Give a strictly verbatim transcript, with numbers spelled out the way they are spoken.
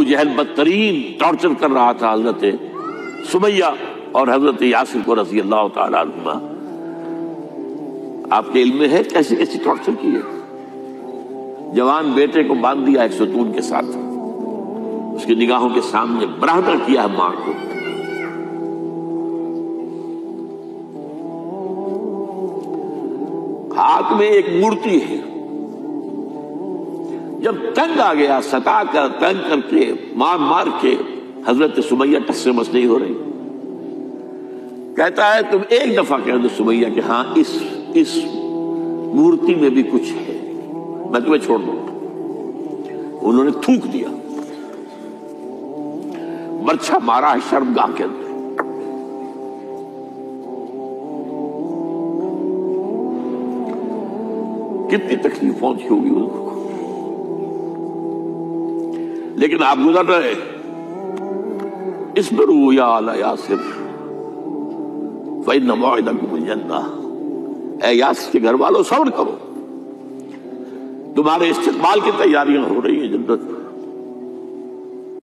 جہل بدترین ٹارچر کر رہا تھا حضرت سمیہ اور حضرت یاسر کو رضی اللہ تعالیٰ عنہما. آپ کے علم میں ہے کیسی کیسی ٹارچر کی ہے. جوان بیٹے کو باندھ دیا ایک ستون کے ساتھ، اس کی نگاہوں کے سامنے برہنہ کیا ہے ماں کو. ہاتھ میں ایک مورتی ہے. جب تنگ آ گیا، ستا کر تنگ کر کے مار مار کے حضرت سمیہ ٹس سے مس نہیں ہو رہی. کہتا ہے تم ایک دفعہ کہہ دو سمیہ کہ ہاں اس اس مورتی میں بھی کچھ ہے، میں تمہیں چھوڑ دوں. انہوں نے تھوک دیا، برچھا مارا ہے شرمگاہ کے اندر. کتنی تکلیف پہنچی ہوگی ان کو، لیکن آپ گزر رہے. اصبروا یا آل یاسر فإن موعدکم الجنہ. اے یاسر کے گھر والوں صبر کرو، تمہارے استقبال کی تیاریاں ہو رہی ہیں جنت.